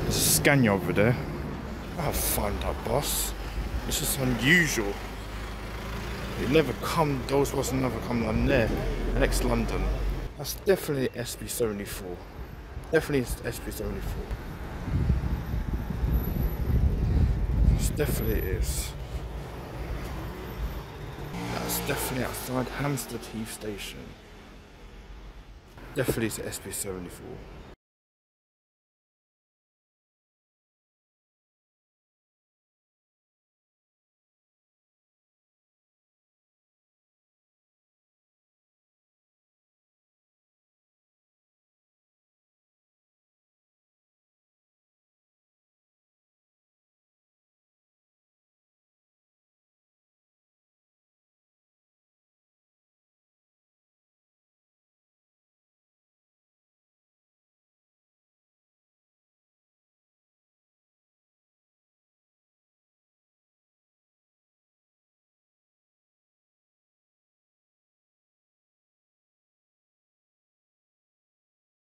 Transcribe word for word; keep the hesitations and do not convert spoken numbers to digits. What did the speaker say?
There's a Scania over there. I'll find that bus. It's just unusual. It never come, those buses never come down there. Next London. That's definitely S P seventy-four. Definitely S P seventy-four. It definitely is. That's definitely outside Hampstead Heath station. Definitely it's S P seventy-four.